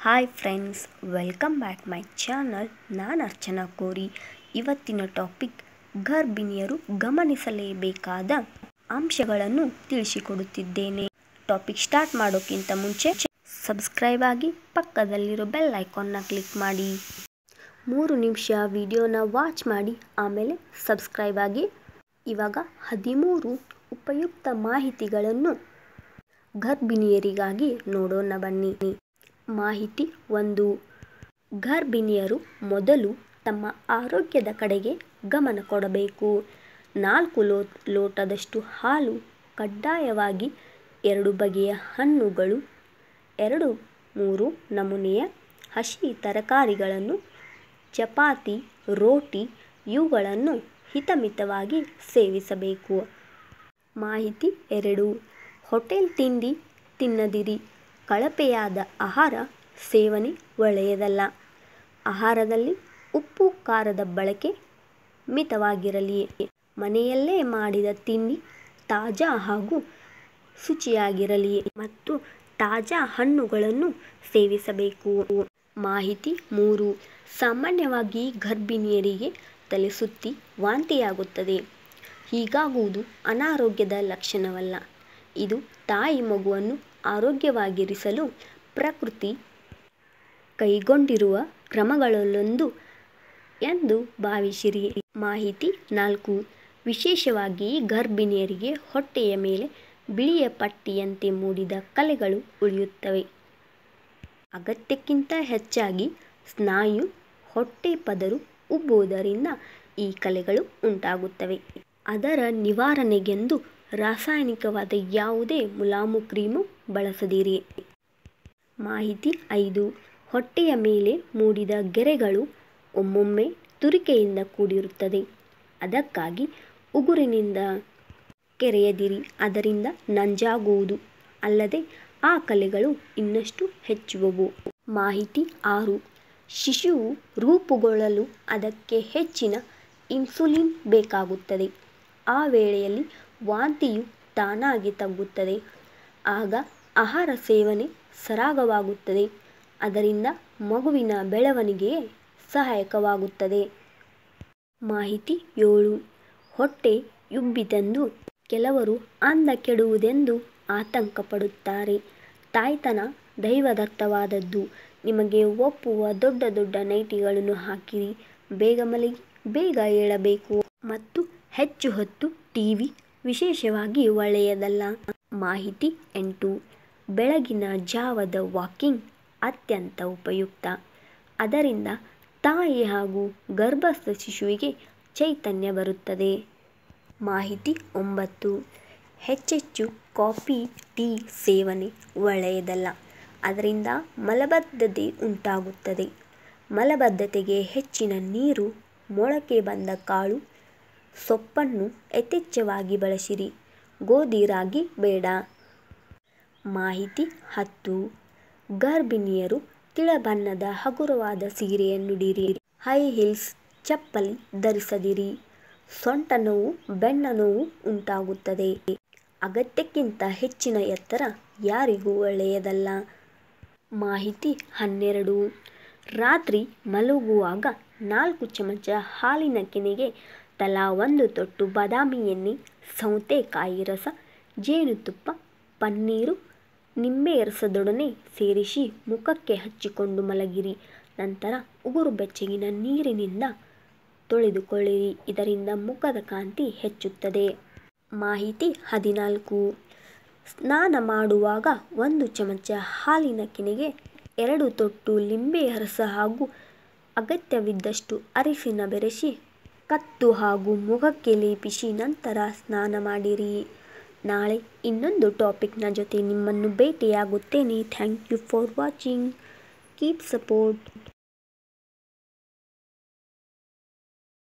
Hi friends, welcome back my channel. ನಾನು ಅರ್ಚನಾ ಕೋರಿ. ಇವತ್ತಿನ ಟಾಪಿಕ್ ಗರ್ಭಿಣಿಯರು ಗಮನಿಸಲೇಬೇಕಾದ ಅಂಶಗಳನ್ನು ತಿಳಿಸಿಕೊಡುತ್ತಿದ್ದೇನೆ. ಟಾಪಿಕ್ ಸ್ಟಾರ್ಟ್ ಮಾಡೋಕ್ಕಿಂತ ಮುಂಚೆ ಸಬ್ಸ್ಕ್ರೈಬ್ ಆಗಿ ಪಕ್ಕದಲ್ಲಿರೋ ಬೆಲ್ ಐಕಾನ್ನ ಕ್ಲಿಕ್ ಮಾಡಿ. 3 ನಿಮಿಷ ವಿಡಿಯೋನ ವಾಚ್ ಮಾಡಿ ಆಮೇಲೆ ಸಬ್ಸ್ಕ್ರೈಬ್ ಆಗಿ. ಇವಾಗ 13 ಉಪಯುಕ್ತ ಮಾಹಿತಿಗಳನ್ನು ಗರ್ಭಿಣಿಯರಿಗಾಗಿ ನೋಡೋಣ ಬನ್ನಿ. ಮಾಹಿತಿ 1. ಗರ್ಭಿಣಿಯರು ಮೊದಲು ತಮ್ಮ ಆರೋಗ್ಯದ ಕಡೆಗೆ ಗಮನ ಕೊಡಬೇಕು. 4 ಲೋಟದಷ್ಟು ಹಾಲು, ಕಡ್ಡಾಯವಾಗಿ 2 ಬಗೆಯ ಹಣ್ಣುಗಳು, 2-3 ನಮೂನೆಯ ಹಸಿ ತರಕಾರಿಗಳನ್ನು, ಚಪಾತಿ, ರೋಟಿ ಇವುಗಳನ್ನು ಹಿತಮಿತವಾಗಿ ಸೇವಿಸಬೇಕು. ಮಾಹಿತಿ 2. ಹೋಟೆಲ್ ತಿಂಡಿ ತಿನ್ನದಿರಿ. ಕಳಪೆಯಾದ ಆಹಾರ ಸೇವನೆ ಒಳ್ಳೆಯದಲ್ಲ. ಆಹಾರದಲ್ಲಿ ಉಪ್ಪು, ಖಾರದ ಬಳಕೆ ಮಿತವಾಗಿರಲಿ. ಮನೆಯಲ್ಲೇ ಮಾಡಿದ ತಿಂಡಿ ತಾಜಾ ಹಾಗೂ ಶುಚಿಯಾಗಿರಲಿ ಮತ್ತು ತಾಜಾ ಹಣ್ಣುಗಳನ್ನು ಸೇವಿಸಬೇಕು. ಮಾಹಿತಿ 3. ಸಾಮಾನ್ಯವಾಗಿ ಗರ್ಭಿಣಿಯರಿಗೆ ತಲೆಸುತ್ತಿ ವಾಂತಿಯಾಗುತ್ತದೆ. ಹೀಗಾಗುವುದು ಅನಾರೋಗ್ಯದ ಲಕ್ಷಣವಲ್ಲ. ಇದು ತಾಯಿ ಮಗುವನ್ನು ಆರೋಗ್ಯವಾಗಿರಿಸಲು ಪ್ರಕೃತಿ ಕೈಗೊಂಡಿರುವ ಕ್ರಮಗಳಲ್ಲೊಂದು ಎಂದು ಭಾವಿಸಿರಿ. ಮಾಹಿತಿ 4. ವಿಶೇಷವಾಗಿ ಗರ್ಭಿಣಿಯರಿಗೆ ಹೊಟ್ಟೆಯ ಮೇಲೆ ಬಿಳಿಯ ಪಟ್ಟಿಯಂತೆ ಮೂಡಿದ ಕಲೆಗಳು ಉಳಿಯುತ್ತವೆ. ಅಗತ್ಯಕ್ಕಿಂತ ಹೆಚ್ಚಾಗಿ ಸ್ನಾಯು ಹೊಟ್ಟೆ ಪದರು ಉಬ್ಬುವುದರಿಂದ ಈ ಕಲೆಗಳು ಉಂಟಾಗುತ್ತವೆ. ಅದರ ನಿವಾರಣೆಗೆಂದು ರಾಸಾಯನಿಕವಾದ ಯಾವುದೇ ಮುಲಾಮು ಕ್ರೀಮು ಬಳಸದಿರಿ. ಮಾಹಿತಿ 5. ಹೊಟ್ಟೆಯ ಮೇಲೆ ಮೂಡಿದ ಗೆರೆಗಳು ಒಮ್ಮೊಮ್ಮೆ ತುರಿಕೆಯಿಂದ ಕೂಡಿರುತ್ತದೆ. ಅದಕ್ಕಾಗಿ ಉಗುರಿನಿಂದ ಕೆರೆಯದಿರಿ. ಅದರಿಂದ ನಂಜಾಗುವುದು ಅಲ್ಲದೆ ಆ ಕಲೆಗಳು ಇನ್ನಷ್ಟು ಹೆಚ್ಚುವವು. ಮಾಹಿತಿ 6. ಶಿಶುವು ರೂಪುಗೊಳ್ಳಲು ಅದಕ್ಕೆ ಹೆಚ್ಚಿನ ಇನ್ಸುಲಿನ್ ಬೇಕಾಗುತ್ತದೆ. ಆ ವೇಳೆಯಲ್ಲಿ ವಾಂತಿಯು ತಾನಾಗಿ ತಗ್ಗುತ್ತದೆ. ಆಗ ಆಹಾರ ಸೇವನೆ ಸರಾಗವಾಗುತ್ತದೆ. ಅದರಿಂದ ಮಗುವಿನ ಬೆಳವಣಿಗೆಗೆ ಸಹಾಯಕವಾಗುತ್ತದೆ. ಮಾಹಿತಿ 7. ಹೊಟ್ಟೆ ಉಬ್ಬಿತೆಂದು ಕೆಲವರು ಅಂದ ಕೆಡುವುದೆಂದು ಆತಂಕ ಪಡುತ್ತಾರೆ. ತಾಯ್ತನ ದೈವದತ್ತವಾದದ್ದು. ನಿಮಗೆ ಒಪ್ಪುವ ದೊಡ್ಡ ದೊಡ್ಡ ನೈಟಿಗಳನ್ನು ಹಾಕಿರಿ. ಬೇಗ ಮಲಗಿ ಬೇಗ ಏಳಬೇಕು ಮತ್ತು ಹೆಚ್ಚು ಹೊತ್ತು ಟಿವಿ ವಿಶೇಷವಾಗಿ ಒಳ್ಳೆಯದಲ್ಲ. ಮಾಹಿತಿ 8. ಬೆಳಗಿನ ಜಾವದ ವಾಕಿಂಗ್ ಅತ್ಯಂತ ಉಪಯುಕ್ತ. ಅದರಿಂದ ತಾಯಿ ಹಾಗೂ ಗರ್ಭಸ್ಥ ಶಿಶುವಿಗೆ ಚೈತನ್ಯ ಬರುತ್ತದೆ. ಮಾಹಿತಿ 9. ಹೆಚ್ಚೆಚ್ಚು ಕಾಫಿ, ಟೀ ಸೇವನೆ ಒಳ್ಳೆಯದಲ್ಲ. ಅದರಿಂದ ಮಲಬದ್ಧತೆ ಉಂಟಾಗುತ್ತದೆ. ಮಲಬದ್ಧತೆಗೆ ಹೆಚ್ಚಿನ ನೀರು, ಮೊಳಕೆ ಬಂದ ಕಾಳು, ಸೊಪ್ಪನ್ನು ಯಥೇಚ್ಛವಾಗಿ ಬಳಸಿರಿ. ಗೋಧಿ, ರಾಗಿ ಬೇಡ. ಮಾಹಿತಿ 10. ಗರ್ಭಿಣಿಯರು ತಿಳಬಣ್ಣದ ಹಗುರವಾದ ಸೀರೆಯನ್ನುಡಿರಿ. ಹೈ ಹೀಲ್ಸ್ ಚಪ್ಪಲಿ ಧರಿಸದಿರಿ. ಸೊಂಟ ನೋವು, ಬೆನ್ನ ನೋವು ಉಂಟಾಗುತ್ತದೆ. ಅಗತ್ಯಕ್ಕಿಂತ ಹೆಚ್ಚಿನ ಎತ್ತರ ಯಾರಿಗೂ ಒಳ್ಳೆಯದಲ್ಲ. ಮಾಹಿತಿ 12. ರಾತ್ರಿ ಮಲಗುವಾಗ 4 ಚಮಚ ಹಾಲಿನ ಕೆನೆಗೆ ತಲಾ 1 ತೊಟ್ಟು ಬಾದಾಮಿ ಎಣ್ಣೆ, ಸೌತೆಕಾಯಿ ರಸ, ಜೇನುತುಪ್ಪ, ಪನ್ನೀರು, ನಿಂಬೆ ರಸದೊಡನೆ ಸೇರಿಸಿ ಮುಖಕ್ಕೆ ಹಚ್ಚಿಕೊಂಡು ಮಲಗಿರಿ. ನಂತರ ಉಗುರು ಬೆಚ್ಚಗಿನ ನೀರಿನಿಂದ ತೊಳೆದುಕೊಳ್ಳಿರಿ. ಇದರಿಂದ ಮುಖದ ಕಾಂತಿ ಹೆಚ್ಚುತ್ತದೆ. ಮಾಹಿತಿ 14. ಸ್ನಾನ ಮಾಡುವಾಗ 1 ಚಮಚ ಹಾಲಿನ ಕೆನೆಗೆ 2 ತೊಟ್ಟು ಲಿಂಬೆಯ ರಸ ಹಾಗೂ ಅಗತ್ಯವಿದ್ದಷ್ಟು ಅರಿಶಿನ ಬೆರೆಸಿ ಕತ್ತು ಹಾಗೂ ಮುಖಕ್ಕೆ ಲೇಪಿಸಿ ನಂತರ ಸ್ನಾನ ಮಾಡಿರಿ. ನಾಳೆ ಇನ್ನೊಂದು ಟಾಪಿಕ್ನ ಜೊತೆ ನಿಮ್ಮನ್ನು ಭೇಟಿಯಾಗುತ್ತೇನೆ. Thank you for watching. Keep support.